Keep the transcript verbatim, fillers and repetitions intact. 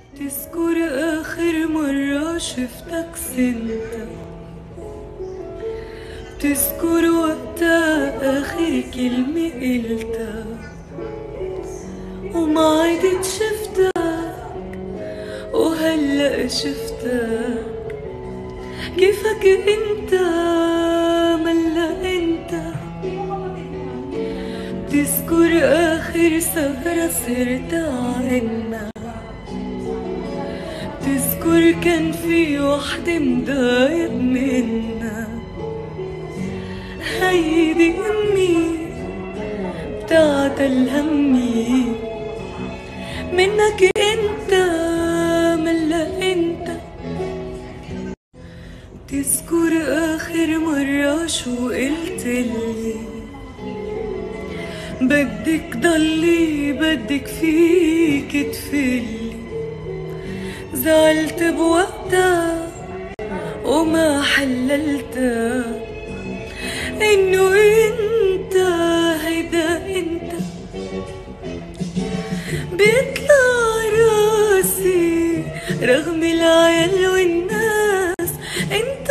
تذكر آخر مرة شفتك سنت، تذكر وقتها آخر كلمة قلتها، وما عدت شفتك وهلأ شفتك. كيفك انت ملا انت؟ تذكر آخر سهرة سهرت عنا، تذكر كان في وحدة مضايق منا. هيدي أمي بتاعت الهمي، منك انت ملا انت. تذكر آخر مرة شو قلتلي؟ بدك ضلي بدك فيك تفلي. زعلت بوقتها وما حللتها، انه انت هيدا انت. بيطلع راسي رغم العيال والناس، انت